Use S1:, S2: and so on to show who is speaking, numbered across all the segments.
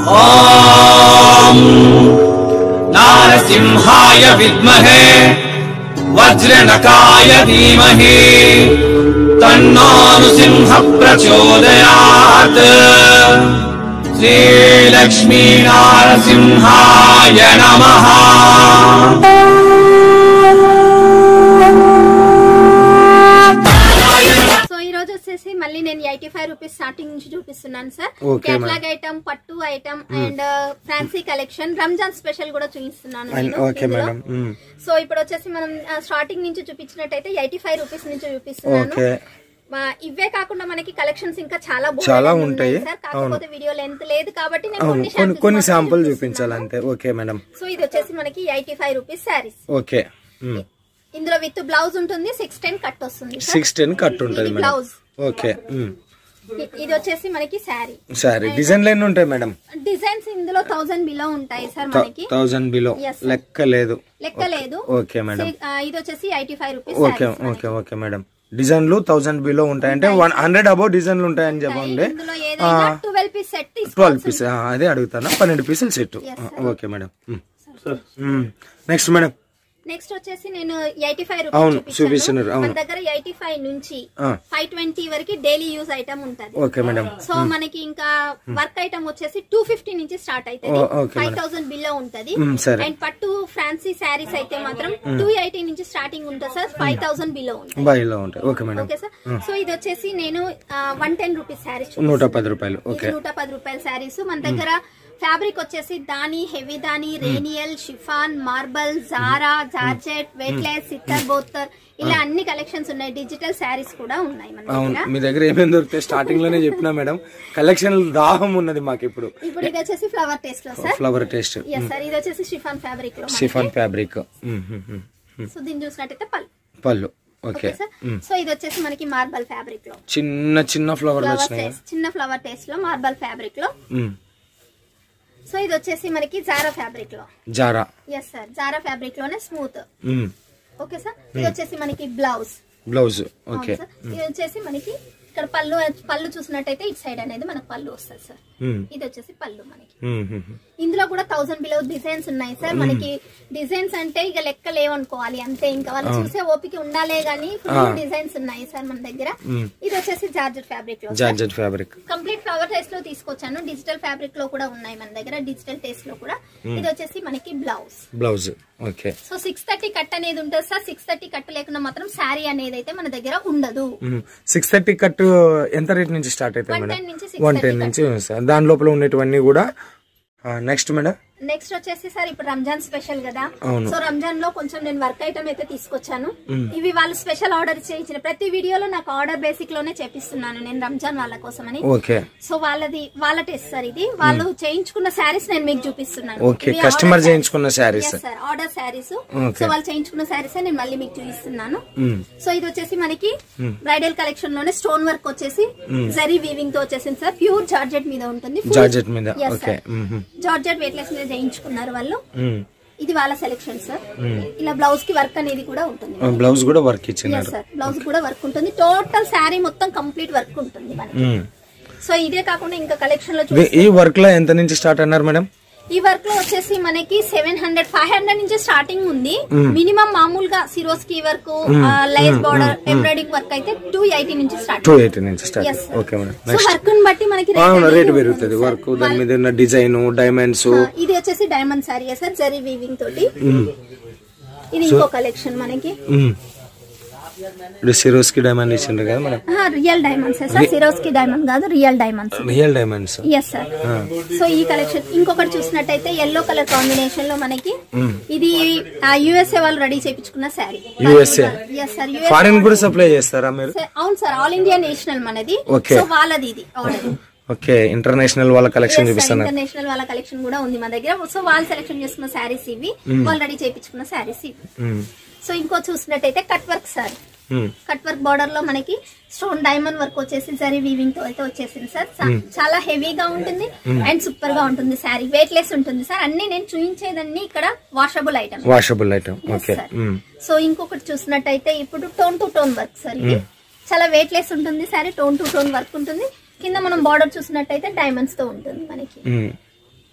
S1: ఓం నారసింహాయ విద్మహే వజ్రనకాయ ధీమహి తన్నో నృసింహ ప్రచోదయాత్ శ్రీలక్ష్మీ నారసింహాయ నమః.
S2: మళ్ళీ నేను 85 రూపీస్ స్టార్టింగ్ నుంచి చూపిస్తున్నాను సార్. కేటలాగ్ ఐటమ్, పట్టు item and fancy collection, Ramzan special కూడా చూపిస్తున్నాను. సో ఇప్పుడు వచ్చేసి మనం స్టార్టింగ్ నుంచి చూపించినట్టయితే 85 రూపీస్ నుంచి చూపిస్తున్నాను. ఇవే కాకుండా మనకి కలెక్షన్స్ ఇంకా చాలా ఉంటాయి సార్. కాకపోతే వీడియో లెంత్ లేదు కాబట్టి నేను
S3: కొన్ని శాంపుల్ చూపించాలి అంతే. Okay madam.
S2: సో ఇది వచ్చేసి మనకి 85 రూపీస్ సారీస్.
S3: ఓకే.
S2: ఇందులో విత్ బ్లౌజ్ ఉంటుంది. 610 కట్ వస్తుంది.
S3: 610 కట్ ఉంటుంది
S2: బ్లౌజ్.
S3: ఓకే.
S2: ఇది వచ్చేసి మనకి
S3: సారీ డిజైన్లు ఎన్ని ఉంటాయి మేడం?
S2: డిజైన్స్ ఇందులో 1000 బిలో ఉంటాయి సార్. మనకి
S3: 1000 బిలో లెక్క లేదు. Okay madam.
S2: ఇది వచ్చేసి 85 rupees.
S3: Okay okay okay madam. డిజైన్లు 1000 బిలో ఉంటాయంటే 100 అబౌవ్ డిజైన్లు ఉంటాయని చెప్పండి. 12 పీస్ అదే అడుగుతాను. 12 పీసులు set. Okay madam. Next madam.
S2: Next వచ్చేసి నేను 85 రూపీస్ చూపిస్తున్నాను. మన దగ్గర 85 నుంచి 520 వరకు డైలీ యూజ్ ఐటమ్ ఉంటది.
S3: Okay madam.
S2: సో మనకి ఇంకా వర్క్ ఐటమ్ వచ్చేసి 250 నుంచి స్టార్ట్ అవుతుంది. 5000 బిలో ఉంటది. అండ్ పట్టు ఫ్యాన్సీ శారీస్ అయితే మాత్రం 280 నుంచి స్టార్టింగ్ ఉంటుంది సార్. 5000 బిలో ఉంటుంది.
S3: Okay madam.
S2: Okay sir. So ఇది వచ్చేసి నేను 110 రూపీస్ శారీస్,
S3: 110 రూపాయలు. ఓకే.
S2: 110 రూపాయల శారీస్. మన దగ్గర ఫ్యాబ్రిక్ వచ్చేసి దాని, హెవీ దాని, రేనియల్, షిఫాన్, మార్బల్, జారా, జార్జెట్, వెయిట్లెస్, సిత్తర్, బోత్తర్ ఇలా అన్ని కలెక్షన్స్ ఉన్నాయి. డిజిటల్ శారీస్ కూడా ఉన్నాయి మన దగ్గర.
S3: మీ దగ్గర ఏమేమి దొరుకుతాయి స్టార్టింగ్ లోనే చెప్పినా మేడం. కలెక్షన్ దాహం ఉన్నది మాకు ఇప్పుడు.
S2: ఇది వచ్చేసి ఫ్లవర్ టేస్ట్ లో sir.
S3: Flower taste.
S2: yes sir. ఇది వచ్చేసి షిఫాన్ ఫ్యాబ్రిక్ లో.
S3: Chiffon fabric.
S2: సో దీన్ని చూసినట్టయితే
S3: పళ్ళు. ఓకే.
S2: సో ఇది వచ్చేసి మనకి మార్బల్ ఫ్యాబ్రిక్ లో
S3: చిన్న ఫ్లవర్ వచ్చినాయి.
S2: చిన్న ఫ్లవర్ టేస్ట్ లో మార్బల్ ఫ్యాబ్రిక్ లో. సో ఇది వచ్చేసి మనకి జారా ఫ్యాబ్రిక్ లో. yes sir. జారా ఫ్యాబ్రిక్ లోనే స్మూత్. Okay sir. ఇది వచ్చేసి మనకి బ్లౌజ్.
S3: ఓకే.
S2: ఇది వచ్చేసి మనకి ఇక్కడ పళ్ళు చూసినట్టయితే ఇటు సైడ్ అనేది మనకు పళ్ళు వస్తుంది సార్. ఇది వచ్చేసి పళ్ళు మనకి. ఇందులో కూడా 1000 బిలో డిజైన్స్ ఉన్నాయి సార్. మనకి డిజైన్స్ అంటే ఇక లెక్క లేవనుకోవాలి అంతే. ఇంకా వాళ్ళు చూసే ఓపిక ఉండాలే గానీ ఫుల్ డిజైన్స్ ఉన్నాయి సార్ మన దగ్గర. ఇది వచ్చేసి జార్జెట్ ఫ్యాబ్రిక్ లో. కంప్లీట్ ఫ్లవర్ టేస్ట్ లో తీసుకొచ్చాను. డిజిటల్ ఫ్యాబ్రిక్ లో కూడా ఉన్నాయి మన దగ్గర. డిజిటల్ టేస్ట్ లో కూడా. ఇది వచ్చేసి మనకి బ్లౌజ్.
S3: ఓకే.
S2: సో 630 కట్ అనేది ఉంటుంది సార్. 630 కట్ లేకుండా మాత్రం శారీ అనేది అయితే మన దగ్గర ఉండదు.
S3: 630 కట్ ఎంత రేట్ నుంచి స్టార్ట్ అవుతాయి మేడం? 110 నుంచి. దాని లోపల ఉన్నటువన్నీ కూడా. Next madam.
S2: నెక్స్ట్ వచ్చేసి సార్ ఇప్పుడు రంజాన్ స్పెషల్ కదా. సో రంజాన్ లో కొంచెం నేను వర్క్ ఐటమ్ అయితే తీసుకొచ్చాను. ఇవి వాళ్ళు స్పెషల్ ఆర్డర్ చేయించిన ప్రతి వీడియోలో నాకు ఆర్డర్ బేసిక్ లోనే చేపిస్తున్నాను నేను రంజాన్ వాళ్ళ కోసం అని. సో వాళ్ళ టెస్ట్ సార్. ఇది వాళ్ళు చేయించుకున్న శారీస్ నేను మీకు చూపిస్తున్నాను.
S3: కస్టమర్ చేయించుకున్న saris
S2: sir. Order saris. So వాళ్ళు చేయించుకున్న శారీస్ నేను మళ్ళీ మీకు చూపిస్తున్నాను. సో ఇది వచ్చేసి మనకి బ్రైడల్ కలెక్షన్ లోనే స్టోన్ వర్క్ వచ్చేసి జరీ వీవింగ్ తో వచ్చేసింది సార్. ప్యూర్ జార్జెట్ మీద ఉంటుంది. జార్జెట్ వెయిట్లెస్ మీద చేయించుకున్నారు వాళ్ళు. ఇది వాళ్ళ సెలెక్షన్ సార్. ఇలా బ్లౌజ్ కి వర్క్ అనేది కూడా ఉంటుంది.
S3: బ్లౌజ్ కూడా వర్క్ ఇచ్చినారు
S2: సార్. బ్లౌజ్ కూడా వర్క్ ఉంటుంది. టోటల్ శారీ మొత్తం కంప్లీట్ వర్క్ ఉంటుంది మనకి. సో ఇదే కాకుండా ఇంకా కలెక్షన్ లో
S3: ఈ వర్క్ లో ఎంత నుంచి స్టార్ట్ అన్నారు మేడం?
S2: ఈ వర్క్ లో వచ్చేసి మనకి 700 500 నుంచి స్టార్టింగ్ ఉంది. మినిమం మామూలుగా Swarovski work, lace border, embroidering work అయితే 280 నుంచి స్టార్ట్.
S3: 280 నుంచి start. Okay madam.
S2: So work ని బట్టి మనకి
S3: రేట్ పెరుగుతుంది. వర్క్ దాని మీద ఉన్న డిజైన్, డైమండ్స్.
S2: ఇది వచ్చేసి diamond sari sir. Zari weaving తోటి. ఇది ఇంకో కలెక్షన్ మనకి.
S3: సిరోస్కి డైమండ్ ఇచ్చిండ్రు కదా madam?
S2: Real diamonds sir. Swarovski diamond కాదు, real diamonds. Yes sir. So ఈ కలెక్షన్ ఇంకొకటి చూసినట్టయితే ఎల్లో కలర్ కాంబినేషన్ లో మనకి ఇది యుఎస్ఏ వాళ్ళు రెడీ చేయించుకున్న శారీ.
S3: ఫారిన్ కూడా సప్లై చేస్తారా మీరు?
S2: అవును సార్. ఆల్ ఇండియా నేషనల్ మనది. సో వాళ్ళది ఇది ఆర్డర్.
S3: ఓకే. ఇంటర్నేషనల్ వాళ్ళ కలెక్షన్ చూపిస్తాను.
S2: ఇంటర్నేషనల్ వాళ్ళ కలెక్షన్ కూడా ఉంది మన దగ్గర. సో వాళ్ళు సెలెక్షన్ చేసుకున్న శారీస్ ఇవి. వాళ్ళు రెడీ చేయించుకున్న శారీస్ ఇవి. సో ఇంకో చూసినట్టయితే cut work sir. Cut work border లో మనకి స్టోన్ డైమండ్ వర్క్ వచ్చేసి జరీ వీవింగ్ తో అయితే వచ్చేసింది సార్. చాలా హెవీగా ఉంటుంది అండ్ సూపర్ గా ఉంటుంది శారీ. వెయిట్ లెస్ ఉంటుంది సార్. అన్ని నేను చూపించేదన్నీ ఇక్కడ వాషబుల్ ఐటమ్. సో ఇంకొకటి చూసినట్టయితే ఇప్పుడు tone to tone work sir. ఇది చాలా వెయిట్ లెస్ ఉంటుంది sari. Tone to tone work ఉంటుంది. కింద మనం బార్డర్ చూసినట్టయితే డైమండ్స్ తో ఉంటుంది మనకి.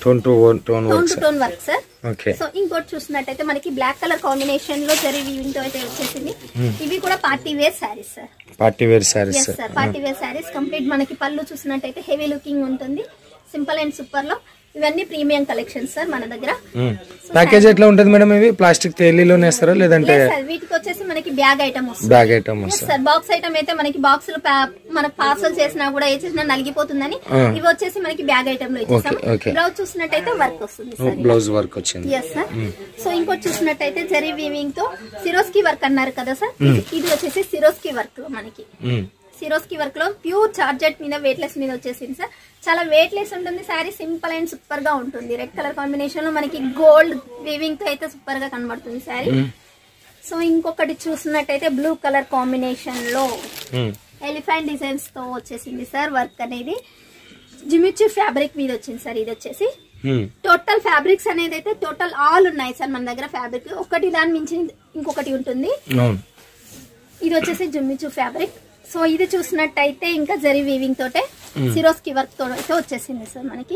S3: Tone to
S2: tone work sir.
S3: Okay.
S2: So ఇంకోటి చూసినట్టయితే మనకి బ్లాక్ కలర్ కాంబినేషన్ లో జరీ వీవింగ్ తో అయితే వచ్చేసింది. ఇవి కూడా party wear saris sir.
S3: Party wear saris
S2: sir, party wear saris complete మనకి పళ్ళు చూసినట్టయితే హెవీ లుకింగ్ ఉంటుంది. సింపుల్ అండ్ సూపర్ లో ఇవన్నీ ప్రీమియం కలెక్షన్ సార్ మన దగ్గర.
S3: ప్యాకేజ్ ఎట్లా ఉంటుంది మేడం? ఇవి ప్లాస్టిక్ తేలిలోనే ఇస్తారా లేదంటే?
S2: వీటికి వచ్చేసి మనకి బ్యాగ్ ఐటమ్ వస్తుంది.
S3: బ్యాగ్ ఐటమ్ వస్తుంది
S2: సార్. బాక్స్ ఐటమ్ అయితే మనకి బాక్సులు మనకి పార్సల్ చేసినా కూడా ఏ చేసినా నలిగిపోతుందని ఇవి వచ్చేసి మనకి బ్యాగ్ ఐటమ్ లో ఇచ్చేసాం. బ్లౌజ్ చూసినట్టయితే వర్క్ వస్తుంది సార్.
S3: బ్లౌజ్ వర్క్ వచ్చింది.
S2: Yes sir. సో ఇంకోటి చూసినట్టయితే జరీ వీవింగ్ తో సిరోస్కి వర్క్ అన్నారు కదా సార్. ఇది వచ్చేసి సిరోస్కి వర్క్ లో మనకి సిరోస్కి వర్క్ లో ప్యూర్ చార్జెట్ మీద వెయిట్ లెస్ మీద వచ్చేసింది సార్. చాలా వెయిట్ లెస్ ఉంటుంది శారీ. సింపుల్ అండ్ సూపర్ గా ఉంటుంది. రెడ్ కలర్ కాంబినేషన్ లో మనకి గోల్డ్ వీవింగ్ తో అయితే సూపర్ గా కనబడుతుంది శారీ. సో ఇంకొకటి చూసినట్టయితే బ్లూ కలర్ కాంబినేషన్ లో ఎలిఫెంట్ డిజైన్స్ తో వచ్చేసింది సార్. వర్క్ అనేది జిమిచు ఫ్యాబ్రిక్ మీద వచ్చింది సార్. ఇది వచ్చేసి టోటల్ ఫ్యాబ్రిక్స్ అనేది అయితే టోటల్ ఆల్ ఉన్నాయి సార్ మన దగ్గర. ఫ్యాబ్రిక్ ఒకటి దాని మించి ఇంకొకటి ఉంటుంది. ఇది వచ్చేసి జిమిచు ఫ్యాబ్రిక్. సో ఇది చూసినట్టయితే ఇంకా జరీ వీవింగ్ తోటే సిరోస్కి వర్క్ తో అయితే వచ్చేసింది సార్ మనకి.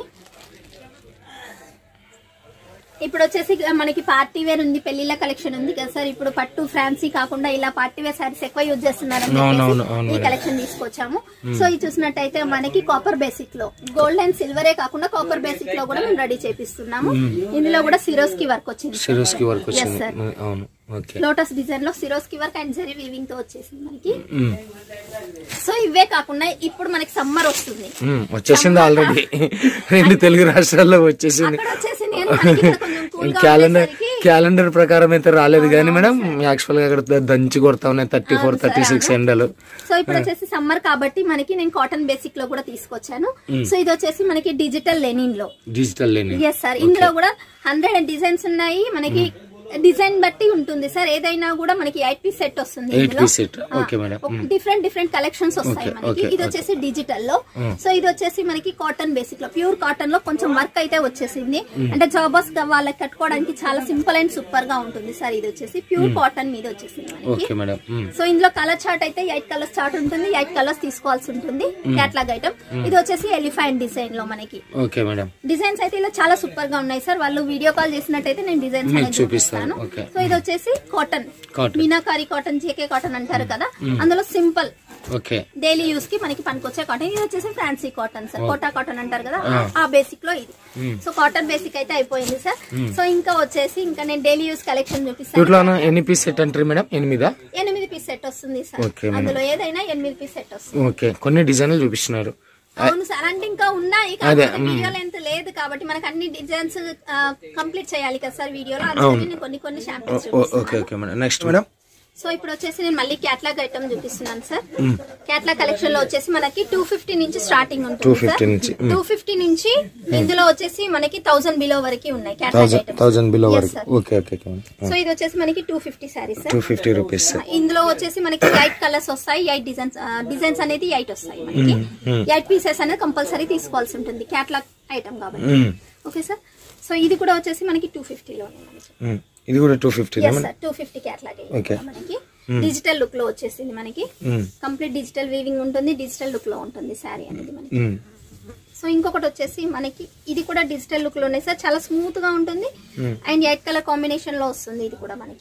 S2: ఇప్పుడు వచ్చేసి మనకి పార్టీ వేర్ ఉంది, పెళ్లిళ్ళ కలెక్షన్ ఉంది కదా సార్. ఇప్పుడు పట్టు ఫ్యాన్సీ కాకుండా ఇలా పార్టీ వేర్ సారీస్ ఎక్కువ యూజ్ చేస్తున్నారని చెప్పేసి ఈ కలెక్షన్ తీసుకొచ్చాము. సో ఇది చూసినట్టయితే మనకి కాపర్ బేసిక్ లో గోల్డ్ అండ్ సిల్వరే కాకుండా కాపర్ బేసిక్ లో కూడా మేము రెడీ చేపిస్తున్నాము. ఇందులో కూడా సిరోస్కి వర్క్ వచ్చింది.
S3: సిరోస్కి వర్క్ వచ్చింది.
S2: లోటస్ డిజైన్ లో Swarovski work and zari weaving తో వచ్చేసింది మనకి. సో ఇవే కాకుండా ఇప్పుడు మనకి సమ్మర్ వస్తుంది,
S3: వచ్చేసింది ఆల్రెడీ. 2 తెలుగు రాష్ట్రాల్లో వచ్చేసింది. క్యాలెండర్ ప్రకారం అయితే రాలేదు కానీ మేడం యాక్చువల్ గా అక్కడ దంచి కొడతా ఉన్నాయి 34, 36 ఎండలు.
S2: సో ఇప్పుడు వచ్చేసి సమ్మర్ కాబట్టి మనకి నేను కాటన్ బేసిక్ లో కూడా తీసుకొచ్చాను. సో ఇది వచ్చేసి మనకి డిజిటల్ లెనిన్ లో. Yes sir. ఇందులో కూడా 100 డిజైన్స్ ఉన్నాయి మనకి. డిజైన్ బట్టి ఉంటుంది సార్. ఏదైనా కూడా మనకి 8 పీస్ సెట్ వస్తుంది. డిఫరెంట్ కలెక్షన్స్ వస్తాయి మనకి. ఇది వచ్చేసి డిజిటల్ లో. సో ఇది వచ్చేసి మనకి కాటన్ బేసిక్ లో ప్యూర్ కాటన్ లో కొంచెం వర్క్ అయితే వచ్చేసింది. అంటే జాబర్స్ వాళ్ళకి కట్టుకోవడానికి చాలా సింపుల్ అండ్ సూపర్ గా ఉంటుంది సార్. ఇది వచ్చేసి ప్యూర్ కాటన్ మీద వచ్చేసింది మనకి. సో ఇందులో కలర్ చార్ట్ అయితే 8 కలర్స్ చార్ట్ ఉంటుంది. 8 కలర్స్ తీసుకోవాల్సి ఉంటుంది క్యాట్లాగ్ ఐటమ్. ఇది వచ్చేసి ఎలిఫెంట్ డిజైన్ లో మనకి. డిజైన్స్ అయితే ఇలా చాలా సూపర్ గా ఉన్నాయి సార్. వాళ్ళు వీడియో కాల్ చేసినట్టయితే నేను డిజైన్స్ చూపిస్తాను. సో ఇది వచ్చేసి cotton, meenakari cotton, J K cotton అంటారు కదా, అందులో సింపుల్ డైలీ యూస్ కి మనకి పనికొచ్చే కాటన్. ఇది వచ్చేసి fancy cotton sir. Kota cotton అంటారు కదా, ఆ బేసిక్ లో ఇది. సో కాటన్ బేసిక్ అయితే అయిపోయింది సార్. సో ఇంకా వచ్చేసి ఇంకా నేను డైలీ యూస్ కలెక్షన్ చూపిస్తాను.
S3: ఎన్ని పీస్ సెట్ అంటారు మేడం?
S2: 8 పీస్ సెట్ వస్తుంది సార్. అందులో ఏదైనా 8 పీస్ సెట్ వస్తుంది.
S3: కొన్ని డిజైన్లు చూపిస్తున్నారు.
S2: అవును సార్. అంటే ఇంకా ఉన్నాయి వీడియో లెంత్ లేదు కాబట్టి మనకు అన్ని డిజైన్స్ కంప్లీట్ చేయాలి కదా సార్ వీడియోలో. అందుకని నేను కొన్ని శాంపిల్స్.
S3: Next madam.
S2: సో ఇప్పుడు వచ్చేసి నేను మళ్ళీ క్యాట్లాగ్ ఐటమ్ చూపిస్తున్నాను సార్. క్యాట్లాగ్ కలెక్షన్ లో వచ్చేసి మనకి 250 నుంచి స్టార్టింగ్ ఉంటుంది సార్. 250 నుంచి ఇందులో వచ్చేసి మనకి 1000 బిలో వరకు ఉన్నాయి క్యాట్లాగ్ ఐటమ్.
S3: 1000 బిలో వరకు.
S2: సో ఇది వచ్చేసి మనకి 250 సారీస్ సార్.
S3: 250 రూపీస్.
S2: ఇందులో వచ్చేసి మనకి 8 కలర్స్ వస్తాయి. 8 డిజైన్స్ అనేది 8 వస్తాయి మనకి. 8 పీసెస్ అనేది కంపల్సరీ తీసుకోవాల్సి ఉంటుంది క్యాట్లాగ్ ఐటమ్ కాబట్టి. Okay sir. సో ఇది కూడా వచ్చేసి మనకి 250 లో.
S3: ఇది కూడా 250
S2: 250 క్యాట్లాగ్ మనకి. డిజిటల్ లుక్ లో వచ్చేసింది మనకి. కంప్లీట్ డిజిటల్ వీవింగ్ ఉంటుంది. డిజిటల్ లుక్ లో ఉంటుంది శారీ అనేది మనకి. సో ఇంకొకటి వచ్చేసి మనకి ఇది కూడా డిజిటల్ లుక్ లోనే సార్. చాలా స్మూత్ గా ఉంటుంది అండ్ 8 కలర్ కాంబినేషన్ లో వస్తుంది ఇది కూడా మనకి.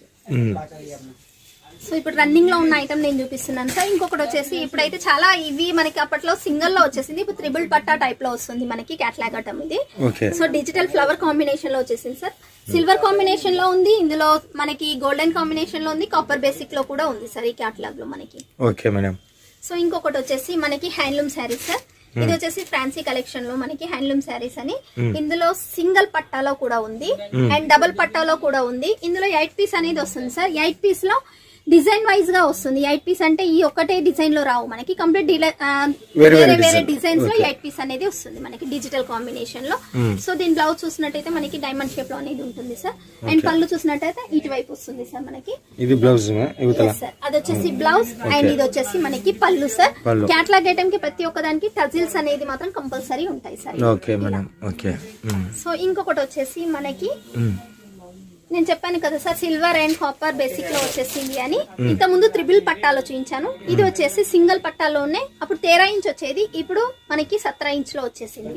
S2: సో ఇప్పుడు రన్నింగ్ లో ఉన్న ఐటమ్ నేను చూపిస్తున్నాను సార్. ఇంకొకటి వచ్చేసి ఇప్పుడైతే చాలా ఇవి మనకి అప్పట్లో సింగిల్ లో వచ్చేసింది. ఇప్పుడు త్రిబుల్ పట్టా టైప్ లో వస్తుంది మనకి క్యాట్లాగ్ ఐటమ్ ఇది. సో డిజిటల్ ఫ్లవర్ కాంబినేషన్ లో వచ్చేసింది సార్. సిల్వర్ కాంబినేషన్ లో ఉంది. ఇందులో మనకి గోల్డెన్ కాంబినేషన్ లో ఉంది. కాపర్ బేసిక్ లో కూడా ఉంది సార్ ఈ క్యాట్లాగ్ లో మనకి.
S3: Okay madam.
S2: సో ఇంకొకటి వచ్చేసి మనకి హ్యాండ్లూమ్ శారీస్ సార్. ఇది వచ్చేసి ఫ్యాన్సీ కలెక్షన్ లో మనకి హ్యాండ్లూమ్ శారీస్ అని. ఇందులో సింగిల్ పట్టాలో కూడా ఉంది అండ్ డబుల్ పట్టాలో కూడా ఉంది. ఇందులో 8 పీస్ అనేది వస్తుంది సార్. 8 పీస్ లో డిజైన్ వైజ్ గా వస్తుంది. 8 పీస్ అంటే ఈ ఒకటే డిజైన్ లో రావు మనకి. కంప్లీట్ వేరే వేరే డిజైన్స్ లో 8 పీస్ అనేది వస్తుంది మనకి డిజిటల్ కాంబినేషన్ లో. సో దీని బ్లౌజ్ చూసినట్టయితే మనకి డైమండ్ షేప్ లో అనేది ఉంటుంది సార్. అండ్ పళ్ళు చూసినట్టయితే ఇటువైపు వస్తుంది సార్ మనకి.
S3: ఇది బ్లౌజ్
S2: సార్. అది వచ్చేసి బ్లౌజ్ అండ్ ఇది వచ్చేసి మనకి పళ్ళు సార్. క్యాట్లాగ్ ఐటమ్ కి ప్రతి ఒక్కదానికి టజిల్స్ అనేది మాత్రం కంపల్సరీ ఉంటాయి sir.
S3: Okay madam. Okay.
S2: So ఇంకొకటి వచ్చేసి మనకి నేను చెప్పాను కదా sir silver and copper basic లో వచ్చేసింది అని. ఇంత ముందు త్రిబుల్ పట్టాలో చూపించాను. ఇది వచ్చేసి సింగిల్ పట్టాలోనే అప్పుడు 13 ఇంచ్ వచ్చేది, ఇప్పుడు మనకి 17 ఇంచ్ లో వచ్చేసింది.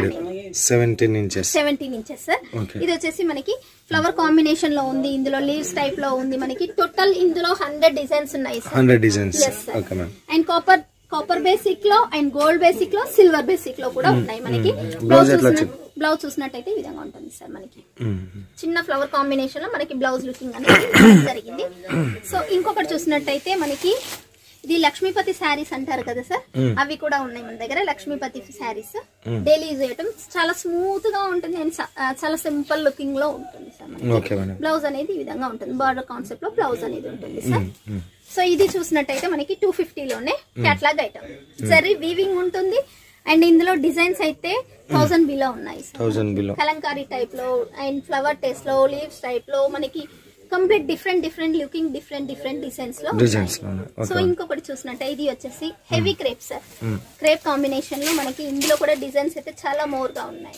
S2: 17 ఇంచెస్ సార్. ఇది వచ్చేసి మనకి ఫ్లవర్ కాంబినేషన్ లో ఉంది, ఇందులో లీవ్స్ టైప్ లో ఉంది. మనకి టోటల్ ఇందులో 100 డిజైన్స్ ఉన్నాయి sir. 100 designs. And copper basic లో అండ్ గోల్డ్ బేసిక్ లో సిల్వర్ బేసిక్ లో కూడా ఉన్నాయి. మనకి బ్లౌజ్ చూసినట్టయితే ఈ విధంగా ఉంటుంది సార్. మనకి చిన్న ఫ్లవర్ కాంబినేషన్ లో మనకి బ్లౌజ్ లుకింగ్ అనేది జరిగింది. సో ఇంకొకటి చూసినట్టయితే మనకి ఇది లక్ష్మీపతి శారీస్ అంటారు కదా సార్, అవి కూడా ఉన్నాయి మన దగ్గర. లక్ష్మీపతి శారీస్ డైలీ యూజ్ చేయటం చాలా స్మూత్ గా ఉంటుంది అండ్ చాలా సింపుల్ లుకింగ్ లో ఉంటుంది సార్. బ్లౌజ్ అనేది ఈ విధంగా ఉంటుంది, బార్డర్ కాన్సెప్ట్ లో బ్లౌజ్ అనేది ఉంటుంది సార్. సో ఇది చూసినట్టయితే మనకి 250 లోనే క్యాట్లాగ్ ఐటమ్. జరీ వీవింగ్ ఉంటుంది అండ్ ఇందులో డిజైన్స్ అయితే 1000 బిలో ఉన్నాయి సార్. కలంకారీ టైప్ లో అండ్ ఫ్లవర్ టేస్ట్ లో, లీవ్స్ టైప్ లో మనకి complete different looking different designs లో. సో ఇంకొకటి చూసినట్టే ఇది వచ్చేసి heavy crepe sir. Crepe combination లో మనకి ఇందులో కూడా డిజైన్స్ అయితే చాలా మోర్ గా ఉన్నాయి.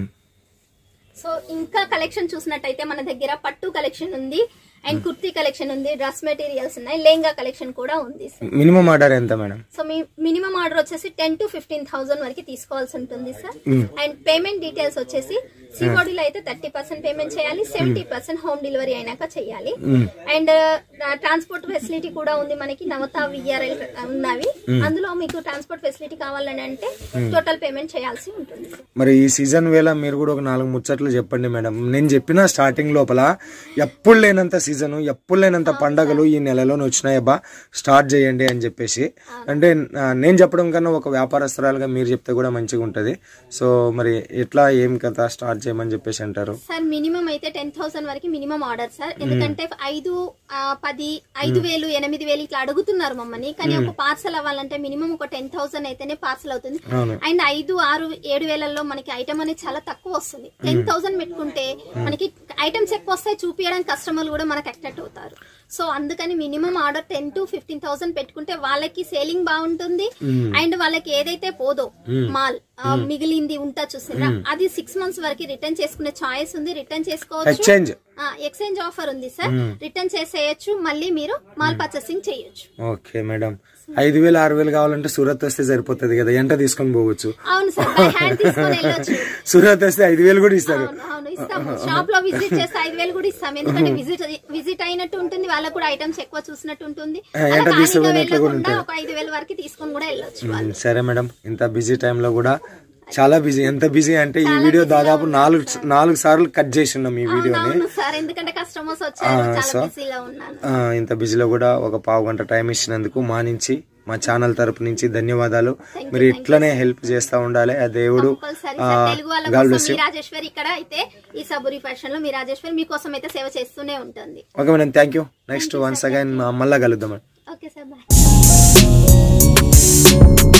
S2: సో ఇంకా కలెక్షన్ చూసినట్టయితే మన దగ్గర పట్టు కలెక్షన్ ఉంది అండ్ కుర్తీ కలెక్షన్ ఉంది, డ్రెస్ మెటీరియల్స్ ఉన్నాయి, లెహంగా కలెక్షన్ కూడా ఉంది.
S3: మినిమం ఆర్డర్ ఎంత మేడం? సో
S2: మీ మినిమం ఆర్డర్ వచ్చేసి 10 to 15,000 వరకు తీసుకోవాల్సి ఉంటుంది సార్. అండ్ పేమెంట్ డీటెయిల్స్ వచ్చేసి సిఓడి లో అయితే 30% పేమెంట్ చేయాలి, 70% హోమ్ డెలివరీ అయినాక చేయాలి. అండ్ ట్రాన్స్పోర్ట్ ఫెసిలిటీ కూడా ఉంది మనకి. నవత విఆర్ఎల్ ఉన్నవి, అందులో మీకు ట్రాన్స్పోర్ట్ ఫెసిలిటీ కావాలని అంటే టోటల్ పేమెంట్ చేయాల్సి ఉంటుంది.
S3: మరి ఈ సీజన్ వేళ మీరు కూడా ఒక 4 ముచ్చట్లు చెప్పండి మేడం. నేను చెప్పిన స్టార్టింగ్ లోపల ఎప్పుడు లేనంత సీజన్, ఎప్పుడు లేనంత పండగలు ఈ నెలలోనే వచ్చినాయబ్బా, స్టార్ట్ చేయండి అని చెప్పేసి. అంటే నేను చెప్పడం కన్నా ఒక వ్యాపారస్తురాలుగా మీరు చెప్తే కూడా మంచిగా ఉంటది. సో మరి ఎట్లా ఏం కదా స్టార్ట్ చేయమని చెప్పేసి అంటారు
S2: సార్. మినిమం అయితే 10,000 వరకు మినిమం ఆర్డర్ సార్. ఎందుకంటే 5, 10, 5,000, 8,000 ఇట్లా అడుగుతున్నారు మమ్మల్ని. కానీ ఒక పార్సల్ అవ్వాలంటే మినిమం ఒక 10,000 అయితేనే పార్సల్ అవుతుంది. అండ్ 5, 6, 7,000లో మనకి ఐటమ్ అనేది చాలా తక్కువ వస్తుంది. 10,000 పెట్టుకుంటే మనకి ఐటమ్స్ ఎక్కువ వస్తాయి, చూపించడానికి కస్టమర్లు కూడా మనకు అట్రాక్ట్ అవుతారు. సో అందుకని మినిమం ఆర్డర్ 10 to 15,000 పెట్టుకుంటే వాళ్ళకి సేలింగ్ బాగుంటుంది. అండ్ వాళ్ళకి ఏదైతే పోదో మాల్ మిగిలింది ఉంటా చూసినా అది 6 months వరకు రిటర్న్ చేసుకునే ఛాయిస్ ఉంది. రిటర్న్ చేసుకోవచ్చు, ఎక్స్చేంజ్ ఆఫర్ ఉంది సార్. రిటర్న్ చేసేయచ్చు, మళ్ళీ మీరు మాల్ పర్చేసింగ్ చేయొచ్చు.
S3: Okay madam. 5,000, 6,000 కావాలంటే సూరత్ వస్తే సరిపోతుంది కదా, ఎంట తీసుకొని పోవచ్చు.
S2: అవును సార్, హ్యాండ్ తీసుకొని వెళ్ళొచ్చు.
S3: సూరత్ వస్తే 5,000 కూడా ఇస్తారు.
S2: ఇస్తాము, షాప్ లో విజిట్ చేస్తే 5,000 కూడా ఇస్తాం. ఎందుకంటే విజిట్ అయినట్టు ఉంటుంది, వాళ్ళకు కూడా ఐటమ్స్ ఎక్కువ చూసినట్టు ఉంటుంది. ఒక 5,000 వరకు తీసుకొని కూడా వెళ్ళొచ్చు.
S3: సరే మేడం, ఇంత బిజీ టైంలో కూడా చాలా బిజీ. ఎంత బిజీ అంటే ఈ వీడియో దాదాపు 4 సార్లు కట్ చేసి ఉన్నాం ఈ వీడియోని. ఇంత బిజీలో కూడా ఒక పావు గంట టైం ఇచ్చినందుకు మా నుంచి, మా ఛానల్ తరపు నుంచి ధన్యవాదాలు. మీరు ఇట్లనే హెల్ప్ చేస్తా ఉండాలి. ఆ దేవుడు
S2: రాజేశ్వరి ఇక్కడ అయితే ఈ సబూరి ఫ్యాషన్ లో మీ రాజేశ్వరి మీకోసం అయితే సేవ చేస్తూనే ఉంటుంది.
S3: Okay madam, thank you. Next once again మళ్ళా కలుద్దాం.
S2: Okay sir, bye.